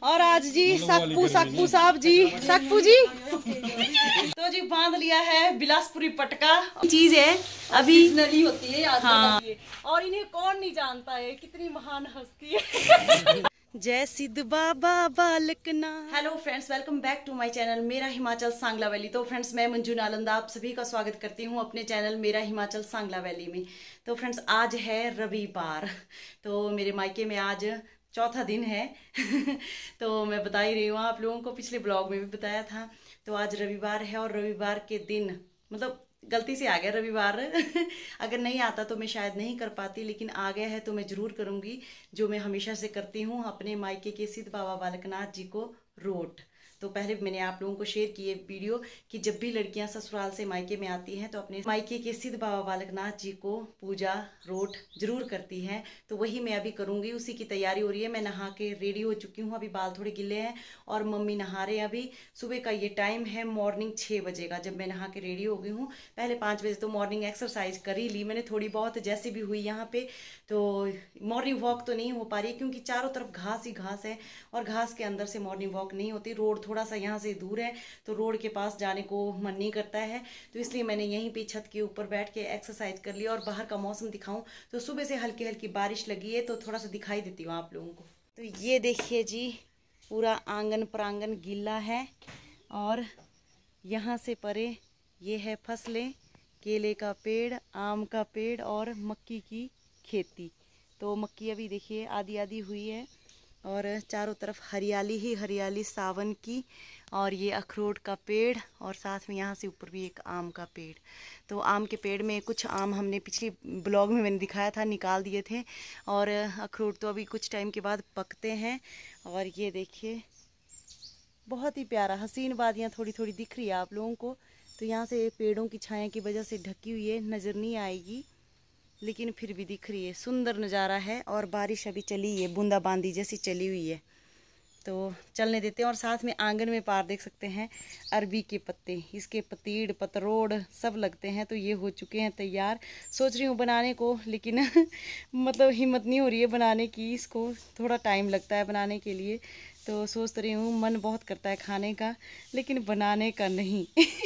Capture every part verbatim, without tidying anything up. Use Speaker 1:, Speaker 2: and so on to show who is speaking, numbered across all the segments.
Speaker 1: और आज जी सकपू सकपू साहब जी सकपू जी तो जी बांध लिया है बिलासपुरी पटका चीज है अभी नली होती है याद हाँ। और इन्हें कौन नहीं जानता है, कितनी महान हस्ती है। जय Siddh Baba Balakna. Hello friends, welcome back to my channel मेरा हिमाचल सांगला वैली। तो फ्रेंड्स मैं मंजू नालंदा आप सभी का स्वागत करती हूँ अपने चैनल मेरा हिमाचल सांगला वैली में। तो फ्रेंड्स आज है रविवार, तो मेरे मायके में आज चौथा दिन है। तो मैं बता ही रही हूँ आप लोगों को, पिछले ब्लॉग में भी बताया था। तो आज रविवार है और रविवार के दिन मतलब गलती से आ गया रविवार। अगर नहीं आता तो मैं शायद नहीं कर पाती, लेकिन आ गया है तो मैं जरूर करूँगी जो मैं हमेशा से करती हूँ, अपने मायके के सिद्ध बाबा बालकनाथ जी को रोट। तो पहले मैंने आप लोगों को शेयर की है वीडियो कि जब भी लड़कियां ससुराल से मायके में आती हैं तो अपने मायके के सिद्ध बाबा बालकनाथ जी को पूजा रोट जरूर करती हैं। तो वही मैं अभी करूंगी, उसी की तैयारी हो रही है। मैं नहा के रेडी हो चुकी हूँ, अभी बाल थोड़े गिले हैं और मम्मी नहा रहे हैं। अभी सुबह का ये टाइम है, मॉर्निंग छः बजे का जब मैं नहा के रेडी हो गई हूँ। पहले पाँच बजे तो मॉर्निंग एक्सरसाइज कर ही ली मैंने थोड़ी बहुत, जैसे भी हुई यहाँ पे। तो मॉर्निंग वॉक तो नहीं हो पा रही क्योंकि चारों तरफ घास ही घास है और घास के अंदर से मॉर्निंग वॉक नहीं होती। रोड थोड़ा सा यहाँ से दूर है तो रोड के पास जाने को मन नहीं करता है, तो इसलिए मैंने यहीं पे छत के ऊपर बैठ के एक्सरसाइज कर लिया। और बाहर का मौसम दिखाऊं तो सुबह से हल्की हल्की बारिश लगी है, तो थोड़ा सा दिखाई देती हूँ आप लोगों को। तो ये देखिए जी, पूरा आंगन प्रांगण गीला है और यहाँ से परे ये है फसलें, केले का पेड़, आम का पेड़ और मक्की की खेती। तो मक्की अभी देखिए आधी आधी हुई है और चारों तरफ हरियाली ही हरियाली सावन की। और ये अखरोट का पेड़ और साथ में यहाँ से ऊपर भी एक आम का पेड़। तो आम के पेड़ में कुछ आम हमने पिछले ब्लॉग में मैंने दिखाया था, निकाल दिए थे। और अखरोट तो अभी कुछ टाइम के बाद पकते हैं। और ये देखिए बहुत ही प्यारा हसीन वादियाँ थोड़ी थोड़ी दिख रही है आप लोगों को। तो यहाँ से पेड़ों की छाया की वजह से ढकी हुई है, नज़र नहीं आएगी, लेकिन फिर भी दिख रही है, सुंदर नज़ारा है। और बारिश अभी चली है, बूंदाबांदी जैसी चली हुई है, तो चलने देते हैं। और साथ में आंगन में पार देख सकते हैं अरबी के पत्ते, इसके पतीड़ पतरोड़ सब लगते हैं। तो ये हो चुके हैं तैयार, सोच रही हूँ बनाने को, लेकिन मतलब हिम्मत नहीं हो रही है बनाने की, इसको थोड़ा टाइम लगता है बनाने के लिए। तो सोच रही हूँ, मन बहुत करता है खाने का लेकिन बनाने का नहीं।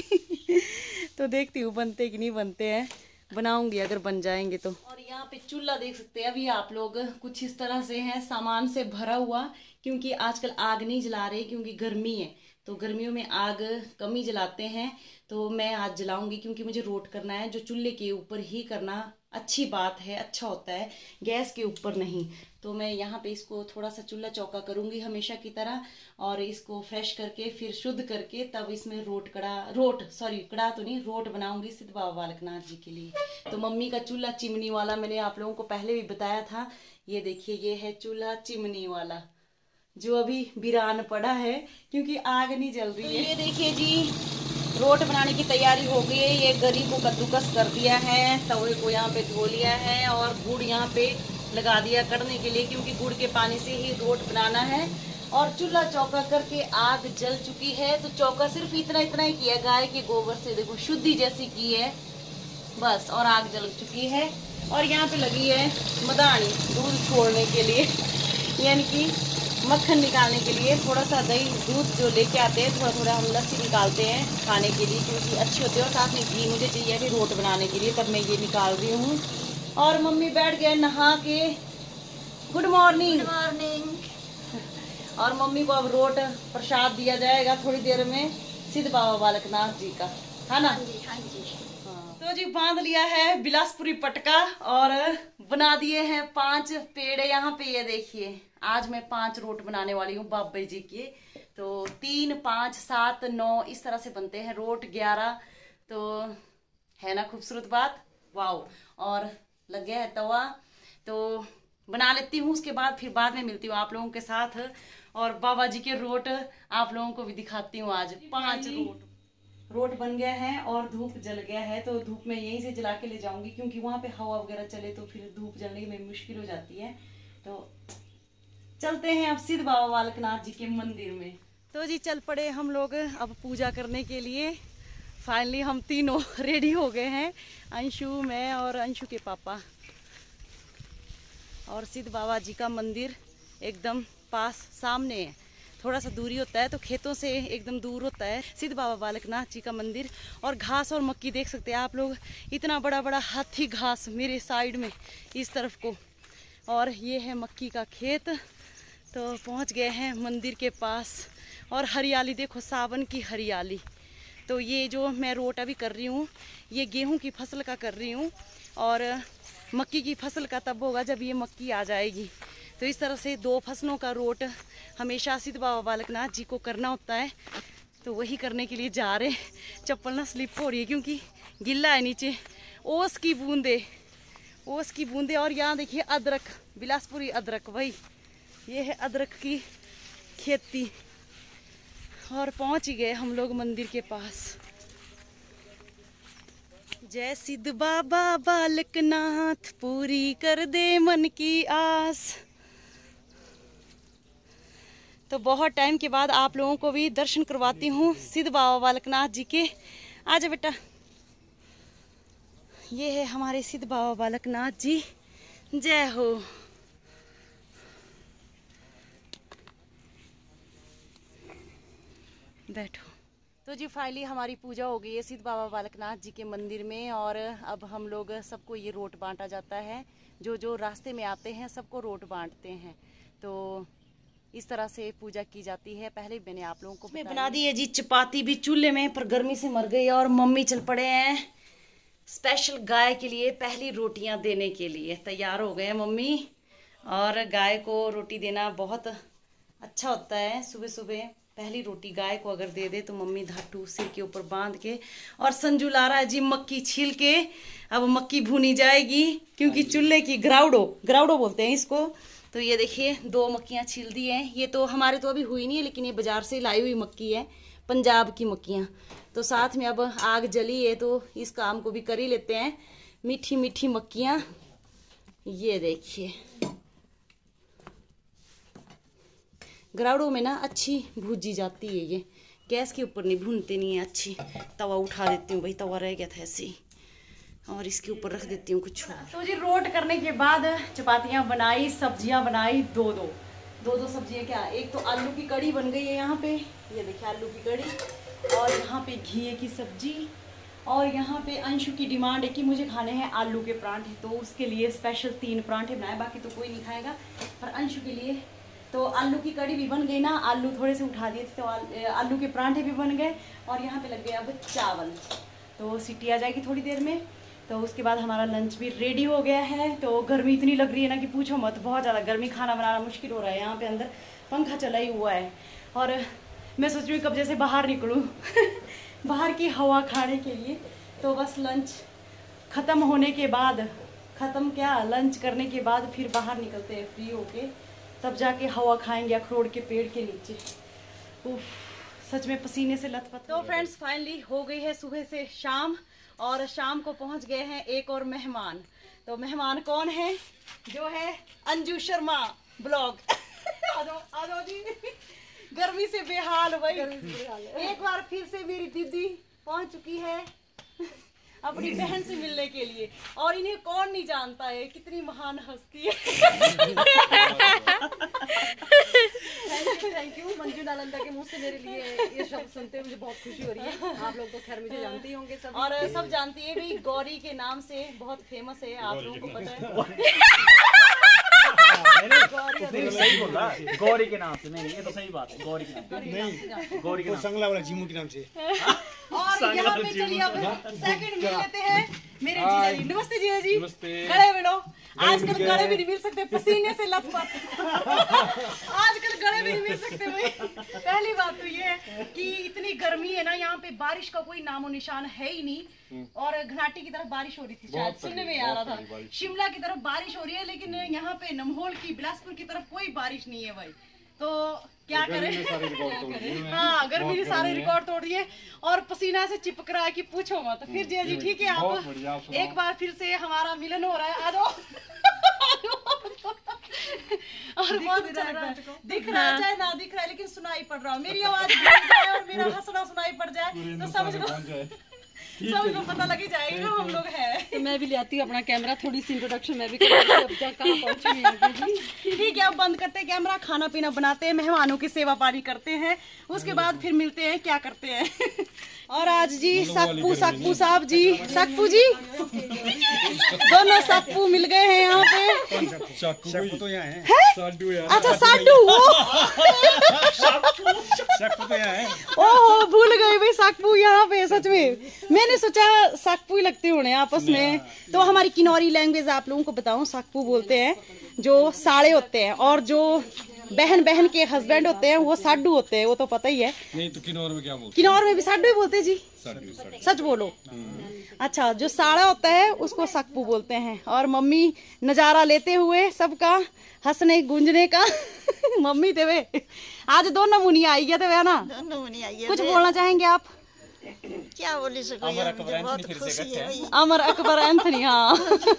Speaker 1: तो देखती हूँ बनते कि नहीं बनते हैं, बनाऊंगी अगर बन जाएंगे तो। और यहाँ पे चूल्हा देख सकते हैं अभी आप लोग, कुछ इस तरह से है, सामान से भरा हुआ, क्योंकि आजकल आग नहीं जला रहे क्योंकि गर्मी है। तो गर्मियों में आग कम ही जलाते हैं, तो मैं आज जलाऊंगी क्योंकि मुझे रोट करना है, जो चूल्हे के ऊपर ही करना अच्छी बात है, अच्छा होता है, गैस के ऊपर नहीं। तो मैं यहाँ पे इसको थोड़ा सा चूल्हा चौका करूंगी हमेशा की तरह, और इसको फ्रेश करके फिर शुद्ध करके तब इसमें रोट कड़ा रोट सॉरी कड़ा तो नहीं रोट बनाऊंगी सिद्ध बाबा बालकनाथ जी के लिए। तो मम्मी का चूल्हा चिमनी वाला मैंने आप लोगों को पहले भी बताया था। ये देखिए ये है चूल्हा चिमनी वाला, जो अभी वीरान पड़ा है क्योंकि आग नहीं जल रही है। तो ये देखिए जी, रोट बनाने की तैयारी हो गई है। ये गरी को कद्दूकस कर दिया है, तवे को यहाँ पे धो लिया है और गुड़ यहाँ पे लगा दिया कड़ने के लिए, क्योंकि गुड़ के पानी से ही रोट बनाना है। और चूल्हा चौका करके आग जल चुकी है। तो चौका सिर्फ इतना इतना ही किया, गाय के गोबर से देखो शुद्धि जैसी की है बस, और आग जल चुकी है। और यहाँ पे लगी है मदानी दूध छोड़ने के लिए, यानी कि मक्खन निकालने के लिए। थोड़ा सा दही दूध जो लेके आते हैं, थोड़ा थोड़ा हम लस्सी निकालते हैं खाने के लिए क्योंकि अच्छी होती है। और साथ में घी मुझे चाहिए अभी रोट बनाने के लिए, तब मैं ये निकाल रही हूँ। और मम्मी बैठ गए नहा के। Good morning. Good morning. और मम्मी को अब रोट प्रसाद दिया जाएगा थोड़ी देर में सिद्ध बाबा बालकनाथ जी का, है ना? हाँ जी, हाँ जी। हाँ। तो जी बांध लिया है बिलासपुरी पटका और बना दिए हैं पांच पेड़ यहाँ पे। ये देखिए आज मैं पांच रोट बनाने वाली हूँ बाबा जी के। तो तीन पाँच सात नौ इस तरह से बनते हैं रोट, ग्यारह। तो है ना खूबसूरत बात, वाओ। और लग गया है तवा, तो बना लेती हूँ, उसके बाद फिर बाद में मिलती हूँ आप लोगों के साथ। और बाबा जी के रोट आप लोगों को भी दिखाती हूँ। आज पांच रोट रोट बन गया है और धूप जल गया है। तो धूप में यहीं से जला के ले जाऊंगी क्योंकि वहां पे हवा वगैरह चले तो फिर धूप जलने में मुश्किल हो जाती है। तो चलते हैं अब सिद्ध बाबा बालकनाथ जी के मंदिर में। तो जी चल पड़े हम लोग अब पूजा करने के लिए। फाइनली हम तीनों रेडी हो गए हैं, अंशु, मैं और अंशु के पापा। और सिद्ध बाबा जी का मंदिर एकदम पास सामने है। थोड़ा सा दूरी होता है, तो खेतों से एकदम दूर होता है सिद्ध बाबा बालकनाथ जी का मंदिर। और घास और मक्की देख सकते हैं आप लोग, इतना बड़ा बड़ा हाथी घास मेरे साइड में इस तरफ को, और ये है मक्की का खेत। तो पहुंच गए हैं मंदिर के पास, और हरियाली देखो, सावन की हरियाली। तो ये जो मैं रोट अभी कर रही हूँ, ये गेहूं की फसल का कर रही हूँ, और मक्की की फसल का तब होगा जब ये मक्की आ जाएगी। तो इस तरह से दो फसलों का रोट हमेशा सिद्ध बाबा बालकनाथ जी को करना होता है। तो वही करने के लिए जा रहे। चप्पल ना स्लिप हो रही है क्योंकि गिल्ला है नीचे। ओस की बूंदे, ओस की बूंदे। और यहाँ देखिए अदरक, बिलासपुरी अदरक, वही ये है अदरक की खेती। और पहुंच ही गए हम लोग मंदिर के पास। जय सिद्ध बाबा बालकनाथ, पूरी कर दे मन की आस। तो बहुत टाइम के बाद आप लोगों को भी दर्शन करवाती हूँ सिद्ध बाबा बालकनाथ जी के। आजा बेटा, ये है हमारे सिद्ध बाबा बालकनाथ जी। जय हो। बैठो। तो जी फाइनली हमारी पूजा हो गई है सिद्ध बाबा बालकनाथ जी के मंदिर में, और अब हम लोग सबको ये रोट बांटा जाता है। जो जो रास्ते में आते हैं सबको रोट बांटते हैं। तो इस तरह से पूजा की जाती है। पहले मैंने आप लोगों को मैं बना दी है जी चपाती भी चूल्हे में, पर गर्मी से मर गई। और मम्मी चल पड़े हैं स्पेशल गाय के लिए पहली रोटियां देने के लिए। तैयार हो गए हैं मम्मी। और गाय को रोटी देना बहुत अच्छा होता है। सुबह सुबह पहली रोटी गाय को अगर दे दे तो मम्मी धाटू सिर के ऊपर बांध के। और संजू ला रहा है जी मक्की छील के। अब मक्की भुनी जाएगी क्योंकि चूल्हे की ग्राउडो, ग्राउडो बोलते हैं इसको। तो ये देखिए दो मक्कियाँ छील दी हैं। ये तो हमारे तो अभी हुई नहीं है, लेकिन ये बाजार से लाई हुई मक्की है, पंजाब की मक्कियाँ। तो साथ में अब आग जली है तो इस काम को भी कर ही लेते हैं। मीठी मीठी मक्कियाँ, ये देखिए ग्राउडो में ना अच्छी भूजी जाती है। ये गैस के ऊपर नहीं भूनते नहीं है अच्छी। तवा उठा देती हूँ भाई, तवा रह गया था ऐसे ही, और इसके ऊपर रख देती हूँ कुछ। तो जी रोट करने के बाद चपातियाँ बनाई, सब्जियाँ बनाई, दो दो दो दो सब्जियाँ। क्या, एक तो आलू की कड़ी बन गई है यहाँ पे, ये देखिए आलू की कड़ी। और यहाँ पे घी की सब्जी। और यहाँ पे अंशु की डिमांड है कि मुझे खाने हैं आलू के परांठे, तो उसके लिए स्पेशल तीन परांठे बनाए। बाकी तो कोई नहीं खाएगा, पर अंशु के लिए। तो आलू की कड़ी भी बन गई ना, आलू थोड़े से उठा दिए थे तो आलू के परांठे भी बन गए। और यहाँ पे लग गया अब चावल। तो सीटी आ जाएगी थोड़ी देर में, तो उसके बाद हमारा लंच भी रेडी हो गया है। तो गर्मी इतनी लग रही है ना कि पूछो मत, बहुत ज़्यादा गर्मी, खाना बनाना मुश्किल हो रहा है। यहाँ पे अंदर पंखा चला ही हुआ है, और मैं सोच रही हूँ कब जैसे बाहर निकलूँ बाहर की हवा खाने के लिए। तो बस लंच ख़त्म होने के बाद, ख़त्म क्या लंच करने के बाद फिर बाहर निकलते हैं फ्री होके, तब जाके हवा खाएंगे अखरोट के पेड़ के नीचे। उफ, सच में पसीने से लथपथ। तो फ्रेंड्स फाइनली हो गई है सुबह से शाम, और शाम को पहुंच गए हैं एक और मेहमान। तो मेहमान कौन है? जो है अंजू शर्मा ब्लॉग आ जाओ आ जाओ जी। गर्मी से बेहाल भाई, एक बार फिर से मेरी दीदी पहुंच चुकी है अपनी बहन से मिलने के लिए। और इन्हें कौन नहीं जानता है, कितनी महान हस्ती है। Thank you thank you Manju Nalanda के मुंह से मेरे लिए ये शब्द सुनते मुझे बहुत खुशी हो रही है। आप लोग तो खैर मुझे जानते ही होंगे सब, और सब जानती है भाई, गौरी के नाम से बहुत फेमस है, आप लोगों को पता है।
Speaker 2: नहीं, सही बोल रहा है, गौरी के नाम से। नहीं, ये तो सही बात है, गौरी के नाम से नहीं, गौरी के नाम से, संगला वाला जीमू के नाम से।
Speaker 1: और यहाँ पे चलिए अब सेकंड मिल लेते हैं मेरे जीजा जी। नमस्ते जीजा जी। गले मिलो। आजकल गले भी नहीं मिल सकते, पसीने से लथपथ। आजकल गले भी नहीं मिल सकते भाई। पहली बात तो ये है कि इतनी गर्मी है ना, यहाँ पे बारिश का कोई नामो निशान है ही नहीं। और घनाटी की तरफ बारिश हो रही थी, शायद सुनने में आ रहा था, शिमला की तरफ बारिश हो रही है, लेकिन यहाँ पे नमहोल की, बिलासपुर की तरफ कोई बारिश नहीं है भाई। तो क्या करें, हाँ गर्मी ने सारे रिकॉर्ड तोड़ दिए, और पसीना से चिपक रहा है कि पूछो मत। फिर जी जी ठीक है, आप एक बार फिर से हमारा मिलन हो रहा है। आ जाओ। और बहुत अच्छा लग रहा है, दिख रहा है चाहे ना दिख रहा है, लेकिन सुनाई पड़ रहा है। मेरी आवाज और मेरा हंसना सुनाई पड़ जाए तो समझ लो सब लोग पता लग ही जाएगा हम लोग हैं।
Speaker 3: तो मैं भी ले आती हूँ अपना कैमरा, थोड़ी सी इंट्रोडक्शन मैं भी करती हूँ।
Speaker 1: ठीक है, अब बंद करते हैं कैमरा, खाना पीना बनाते हैं, मेहमानों की सेवा पानी करते हैं, उसके बाद फिर मिलते हैं क्या करते हैं। और आज जी सकपू सकपू साहब जी, सकपू जी दोनों सकपू मिल गए हैं यहाँ पे।
Speaker 2: सकपू तो यहाँ है,
Speaker 1: है? अच्छा साडू
Speaker 2: सकपू तो यहाँ है।
Speaker 1: ओहो भूल गए भाई, सकपू यहाँ पे सच में, मैंने सोचा सकपू ही लगते होने आपस में। तो हमारी किन्नौरी लैंग्वेज आप लोगों को बताऊं, सकपू बोलते हैं जो साड़े होते हैं, और जो बहन बहन के हस्बैंड होते हैं वो साडू होते हैं, वो तो पता ही है।
Speaker 2: नहीं तो किन्नौर में क्या बोलते हैं?
Speaker 1: किन्नौर में भी साडू ही बोलते हैं जी,
Speaker 2: साडू, साडू।
Speaker 1: सच बोलो। अच्छा, जो साड़ा होता है उसको सकपू बोलते हैं। और मम्मी नजारा लेते हुए सबका हंसने गूंजने का मम्मी थे वे, आज दो नमूनी आई गया थे वे ना, कुछ बोलना चाहेंगे आप?
Speaker 4: क्या बोली सको,
Speaker 2: अमर अकबर एंथनी फिर से इकट्ठे हैं।
Speaker 1: अमर अकबर एंथनी, हाँ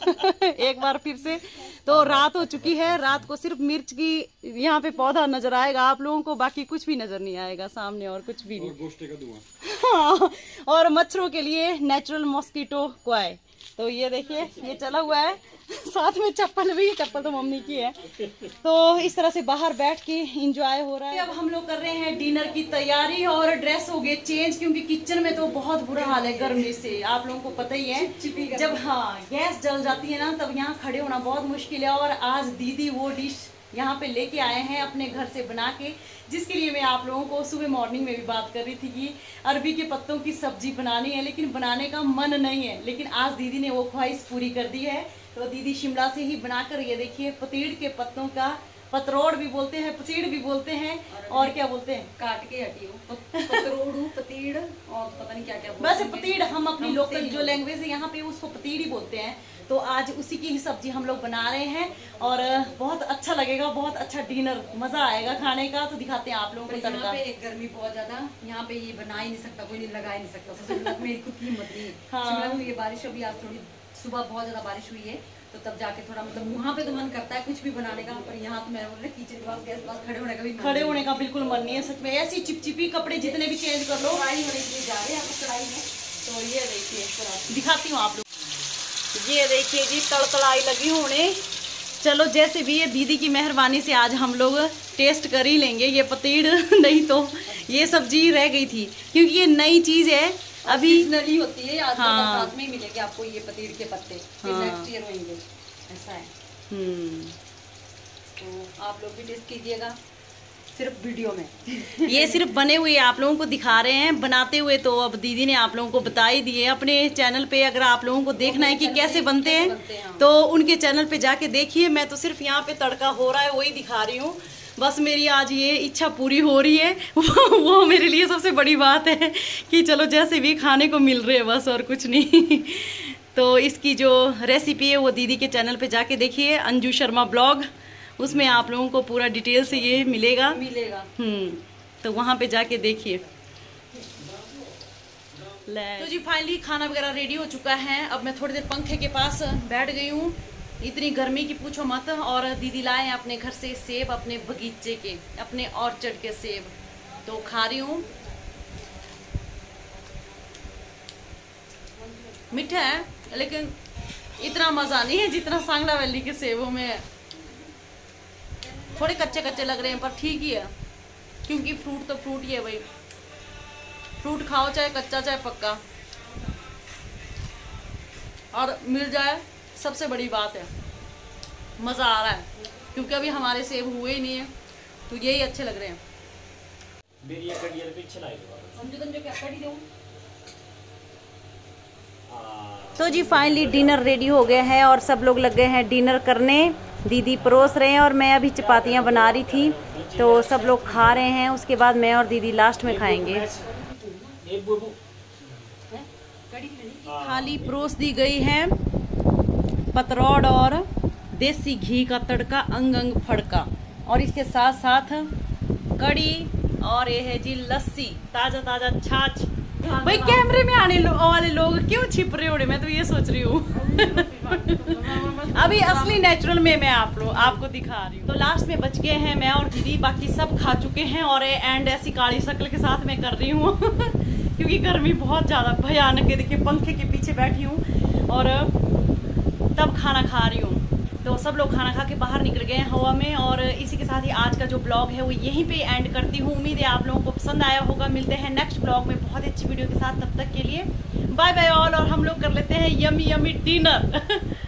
Speaker 1: एक बार फिर से। तो रात हो चुकी है, रात को सिर्फ मिर्च की यहाँ पे पौधा नजर आएगा आप लोगों को, बाकी कुछ भी नजर नहीं आएगा सामने, और कुछ भी नहीं।
Speaker 2: और गोश्ते का धुआं।
Speaker 1: हाँ, और मच्छरों के लिए नेचुरल मॉस्किटो क्वाय। तो ये देखिए ये चला हुआ है, साथ में चप्पल भी, चप्पल तो मम्मी की है। तो इस तरह से बाहर बैठ के एंजॉय हो रहा है। अब हम लोग कर रहे हैं डिनर की तैयारी, और ड्रेस हो गए चेंज, क्योंकि किचन में तो बहुत बुरा हाल है गर्मी से, आप लोगों को पता ही है। जब हाँ गैस जल जाती है ना, तब यहाँ खड़े होना बहुत मुश्किल है। और आज दीदी वो डिश यहाँ पे लेके आए हैं अपने घर से बना के, जिसके लिए मैं आप लोगों को सुबह मॉर्निंग में भी बात कर रही थी कि अरबी के पत्तों की सब्जी बनानी है, लेकिन बनाने का मन नहीं है। लेकिन आज दीदी ने वो ख्वाहिश पूरी कर दी है। तो दीदी शिमला से ही बनाकर, ये देखिए पतीड़ के पत्तों का, पतरोड़ भी बोलते हैं, पतीड़ भी बोलते हैं, और क्या बोलते हैं,
Speaker 3: काट के हटी हो, पतरोड़ू, पतीड़ और पता नहीं क्या क्या
Speaker 1: बस पतीड़, हम अपनी लोकल जो लैंग्वेज है यहाँ पे उसको पतीड़ ही बोलते हैं। तो आज उसी की ही सब्जी हम लोग बना रहे हैं, और बहुत अच्छा लगेगा, बहुत अच्छा डिनर, मजा आएगा खाने का। तो दिखाते हैं आप लोगों को तड़का।
Speaker 3: यहाँ पे एक गर्मी बहुत ज्यादा, यहाँ पे ये बना ही नहीं सकता, कोई नहीं लगा ही नहीं सकता, मेरी खुद की हिम्मत नहीं। शिमला में ये बारिश, अभी आज थोड़ी सुबह बहुत ज्यादा बारिश हुई है, तो तब जाके थोड़ा मतलब वहाँ पे तो मन करता है कुछ भी बनाने का, पर यहाँ तो मैं बोल रही किचन के पास, गैस के पास खड़े होने का भी
Speaker 1: खड़े होने का बिल्कुल मन नहीं है सच में। ऐसी चिपचिपी कपड़े जितने भी चेंज कर लो,
Speaker 3: कढ़ाई होने के लिए जा रहे हैं कढ़ाई में।
Speaker 1: तो ये देखिए दिखाती हूँ आप लोग, ये देखिए जी तड़तड़ाई लगी होने। चलो जैसे भी ये दीदी की मेहरबानी से आज हम लोग टेस्ट कर ही लेंगे ये पतीड़, नहीं तो ये सब्जी रह गई थी, क्योंकि ये नई चीज है अभी
Speaker 3: नली होती है। आज
Speaker 1: हाँ।
Speaker 3: साथ में ही मिलेंगे आपको ये पतीड़ के पत्ते,
Speaker 1: हाँ।
Speaker 3: नेक्स्ट ईयर होंगे, ऐसा है।
Speaker 1: हम्म
Speaker 3: तो आप लोग भी टेस्ट कीजिएगा, सिर्फ वीडियो में।
Speaker 1: ये सिर्फ बने हुए आप लोगों को दिखा रहे हैं, बनाते हुए तो अब दीदी ने आप लोगों को बता ही दिए। अपने चैनल पे अगर आप लोगों को देखना है कि कैसे बनते हैं तो उनके चैनल पे जाके देखिए। मैं तो सिर्फ यहाँ पे तड़का हो रहा है वही दिखा रही हूँ। बस मेरी आज ये इच्छा पूरी हो रही है वो मेरे लिए सबसे बड़ी बात है कि चलो जैसे भी खाने को मिल रहे हैं बस, और कुछ नहीं। तो इसकी जो रेसिपी है वो दीदी के चैनल पे जाके देखिए, अंजू शर्मा ब्लॉग, उसमें आप लोगों को पूरा डिटेल से ये मिलेगा
Speaker 3: मिलेगा
Speaker 1: हम्म तो वहाँ पे जाके देखिए। तो जी फाइनली खाना वगैरह रेडी हो चुका है। अब मैं थोड़ी देर पंखे के पास बैठ गई हूँ, इतनी गर्मी की पूछो मत। और दीदी लाए हैं अपने घर से सेब, अपने बगीचे के, अपने ऑर्चर्ड के सेब, तो खा रही हूँ। मीठा है लेकिन इतना मज़ा नहीं है जितना सांगला वैली के सेबों में है। थोड़े कच्चे कच्चे लग रहे हैं पर ठीक ही है, क्योंकि फ्रूट तो फ्रूट ही है भाई। फ्रूट खाओ चाहे कच्चा चाहे पक्का, और मिल जाए सबसे बड़ी बात है। मज़ा आ रहा है क्योंकि अभी हमारे सेब हुए ही नहीं है, तो यही अच्छे लग रहे हैं। तो जी फाइनली डिनर रेडी हो गया है और सब लोग लग गए हैं डिनर करने। दीदी परोस रहे हैं और मैं अभी चपातियाँ बना रही थी, तो सब लोग खा रहे हैं। उसके बाद मैं और दीदी लास्ट में खाएंगे। थाली परोस दी गई है, पतरौड़ और देसी घी का तड़का अंग अंग फड़का, और इसके साथ साथ कड़ी, और ये है जी लस्सी, ताजा ताजा छाछ। भाई कैमरे में आने लो, वाले लोग क्यों छिप रहे हो? मैं तो ये सोच रही हूँ अभी असली नेचुरल में मैं आप लोग आपको दिखा रही हूँ। तो लास्ट में बच गए हैं मैं और दीदी, बाकी सब खा चुके हैं। और एंड ऐसी काली शक्ल के साथ मैं कर रही हूँ क्योंकि गर्मी बहुत ज़्यादा भयानक है। देखिए पंखे के पीछे बैठी हूँ और तब खाना खा रही हूँ। तो सब लोग खाना खा के बाहर निकल गए हैं हवा में। और इसी के साथ ही आज का जो ब्लॉग है वो यहीं पे एंड करती हूँ। उम्मीद है आप लोगों को पसंद आया होगा। मिलते हैं नेक्स्ट ब्लॉग में बहुत अच्छी वीडियो के साथ। तब तक के लिए बाय बाय ऑल। और हम लोग कर लेते हैं यमी यमी डिनर।